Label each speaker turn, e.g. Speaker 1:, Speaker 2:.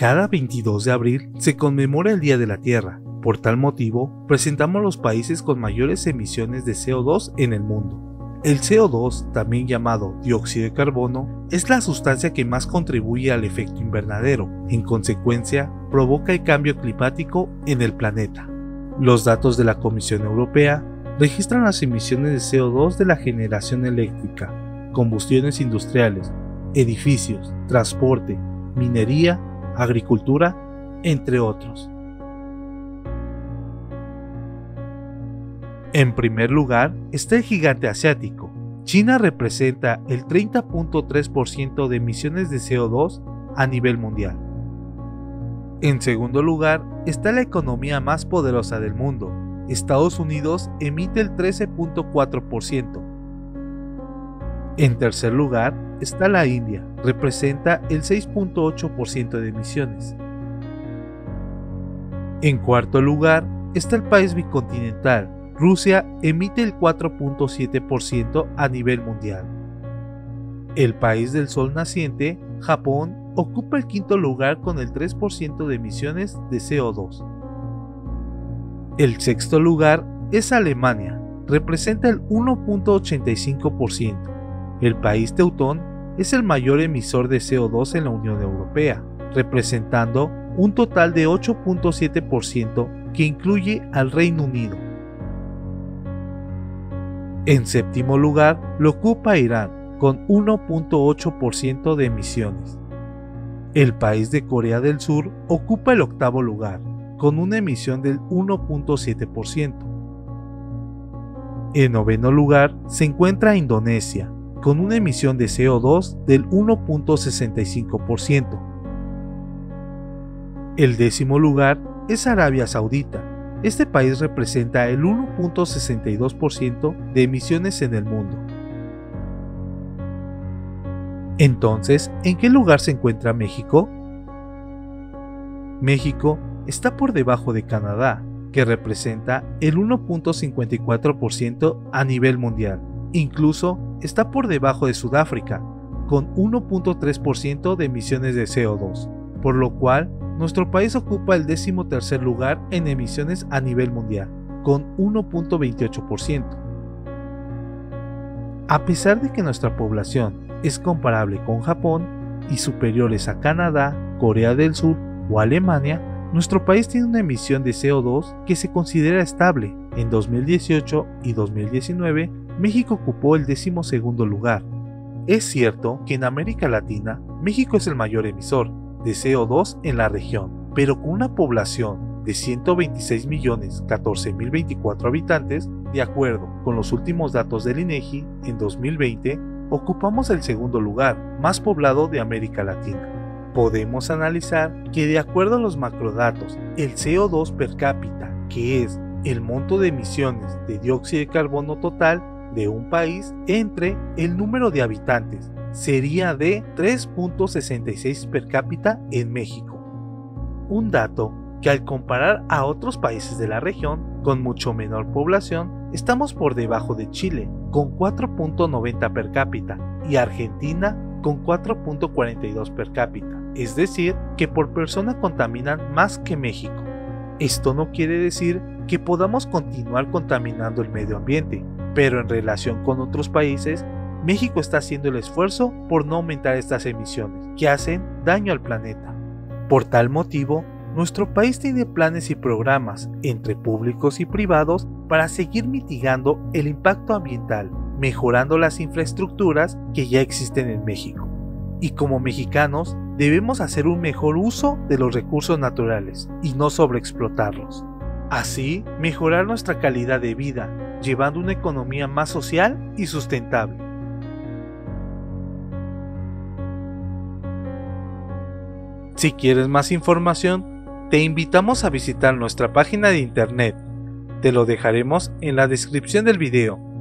Speaker 1: Cada 22 de abril se conmemora el Día de la Tierra. Por tal motivo, presentamos los países con mayores emisiones de CO2 en el mundo. El CO2, también llamado dióxido de carbono, es la sustancia que más contribuye al efecto invernadero. En consecuencia, provoca el cambio climático en el planeta. Los datos de la Comisión Europea registran las emisiones de CO2 de la generación eléctrica, combustiones industriales, edificios, transporte, minería, agricultura, entre otros. En primer lugar está el gigante asiático. China representa el 30.3% de emisiones de CO2 a nivel mundial. En segundo lugar está la economía más poderosa del mundo. Estados Unidos emite el 13.4%. En tercer lugar está la India, representa el 6.8% de emisiones. En cuarto lugar está el país bicontinental. Rusia emite el 4.7% a nivel mundial. El país del sol naciente, Japón, ocupa el quinto lugar con el 3% de emisiones de CO2. El sexto lugar es Alemania, representa el 1.85%. El país teutón es el mayor emisor de CO2 en la Unión Europea, representando un total de 8.7% que incluye al Reino Unido. En séptimo lugar lo ocupa Irán, con 1.8% de emisiones. El país de Corea del Sur ocupa el octavo lugar, con una emisión del 1.7%. En noveno lugar se encuentra Indonesia, con una emisión de CO2 del 1.65%. El décimo lugar es Arabia Saudita. Este país representa el 1.62% de emisiones en el mundo. Entonces, ¿en qué lugar se encuentra México? México está por debajo de Canadá, que representa el 1.54% a nivel mundial. Incluso está por debajo de Sudáfrica, con 1.3% de emisiones de CO2, por lo cual nuestro país ocupa el 13º lugar en emisiones a nivel mundial, con 1.28%. A pesar de que nuestra población es comparable con Japón y superiores a Canadá, Corea del Sur o Alemania, nuestro país tiene una emisión de CO2 que se considera estable. En 2018 y 2019, México ocupó el 12º lugar. Es cierto que en América Latina, México es el mayor emisor de CO2 en la región, pero con una población de 126.014.024 habitantes, de acuerdo con los últimos datos del INEGI, en 2020 ocupamos el segundo lugar más poblado de América Latina. Podemos analizar que de acuerdo a los macrodatos, el CO2 per cápita, que es el monto de emisiones de dióxido de carbono total de un país entre el número de habitantes, sería de 3.66 per cápita en México. Un dato que al comparar a otros países de la región con mucho menor población, estamos por debajo de Chile con 4.90 per cápita y Argentina con 4.42 per cápita, es decir, que por persona contaminan más que México. Esto no quiere decir que podamos continuar contaminando el medio ambiente, pero en relación con otros países, México está haciendo el esfuerzo por no aumentar estas emisiones que hacen daño al planeta. Por tal motivo, nuestro país tiene planes y programas entre públicos y privados para seguir mitigando el impacto ambiental, mejorando las infraestructuras que ya existen en México. Y como mexicanos, debemos hacer un mejor uso de los recursos naturales y no sobreexplotarlos. Así, mejorar nuestra calidad de vida, llevando una economía más social y sustentable. Si quieres más información, te invitamos a visitar nuestra página de internet. Te lo dejaremos en la descripción del video.